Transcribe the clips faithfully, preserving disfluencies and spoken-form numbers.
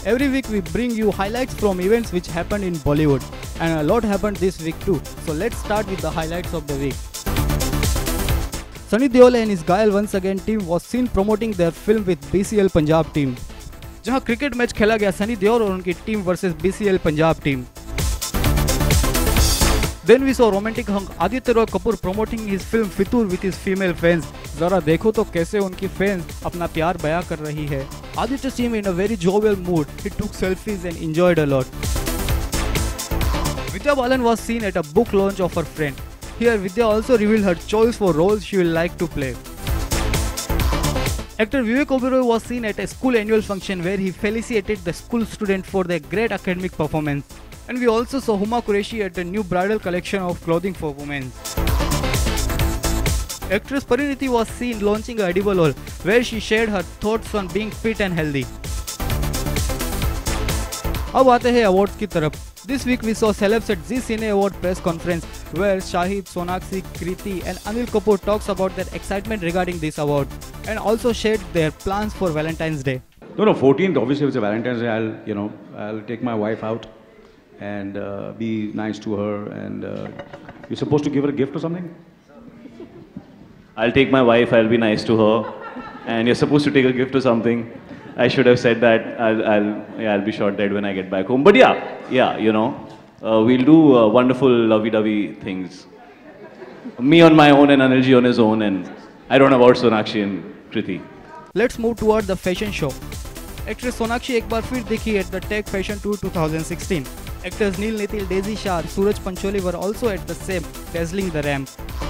Every week we bring you highlights from events which happened in Bollywood, and a lot happened this week too. So let's start with the highlights of the week. Sunny Deol and his Ghayal Once Again team was seen promoting their film with B C L Punjab team, जहां cricket match खेला गया सनी देओल और उनकी team versus B C L Punjab team. Then we saw romantic hunk Aditya Roy Kapoor promoting his film Fitur with his female fans. जरा देखो तो कैसे उनकी fans अपना प्यार बयां कर रही है. Aditya seemed in a very jovial mood. He took selfies and enjoyed a lot. Vidya Balan was seen at a book launch of her friend. Here Vidya also revealed her choice for roles she will like to play. Actor Vivek Oberoi was seen at a school annual function where he felicitated the school student for their great academic performance. And we also saw Huma Qureshi at a new bridal collection of clothing for women. Actress Pariniti was seen launching a edible oil where she shared her thoughts on being fit and healthy. अब आते हैं awards की तरफ. This week we saw celebs at Zee Cine Award press conference where Shahid, Sonakshi, Kriti and Anil Kapoor talks about their excitement regarding this award and also shared their plans for Valentine's Day. No, no, fourteenth obviously it's a Valentine's Day. I'll, you know, I'll take my wife out and uh, be nice to her, and uh, you're supposed to give her a gift or something? I'll take my wife, I'll be nice to her, and you're supposed to take a gift or something. I should have said that. I'll, I'll, yeah, I'll be shot dead when I get back home. But yeah, yeah, you know, uh, we'll do uh, wonderful lovey-dovey things. Me on my own and Anilji on his own, and I don't know about Sonakshi and Kriti. Let's move toward the fashion show. Actress Sonakshi एक बार फिर दिखी at the Tech Fashion Tour twenty sixteen. Actors Neil Nithil, Daisy Shah, Suraj Pancholi were also at the same, dazzling the ramp.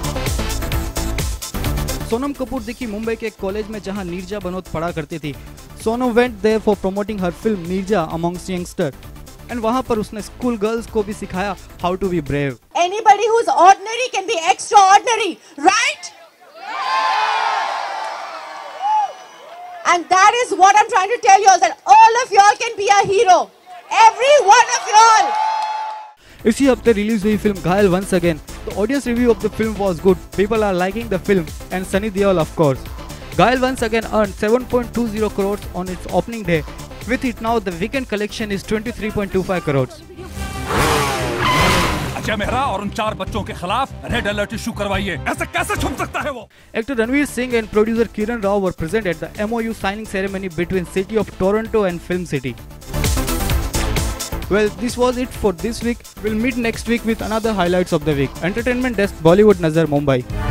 Sonam Kapoor दिखी मुंबई के एक college में जहां नीरजा बनोत पढ़ा करती थी. Sonam went there for promoting her film Neerja amongst youngsters. And वहां पर उसने स्कूल गर्ल्स को भी सिखाया how to be brave. Anybody who's ordinary can be extraordinary, right? And that is what I'm trying to tell you all, that all of y'all can be a hero. Every one of y'all. इसी हफ्ते release हुई फिल्म Ghayal once again. The audience review of the film was good. People are liking the film and Sunny Deol of course. Ghayal Once Again earned seven point two zero crores on its opening day. With it now the weekend collection is twenty-three point two five crores. Ajay Mehra और उन चार बच्चों के खिलाफ red alert issue करवाइए. ऐसे कैसे छुप सकता है वो? Actor Ranveer Singh and producer Kiran Rao were present at the M O U signing ceremony between City of Toronto and Film City. Well, this was it for this week. We'll meet next week with another highlights of the week. Entertainment Desk, Bollywood Nazar, Mumbai.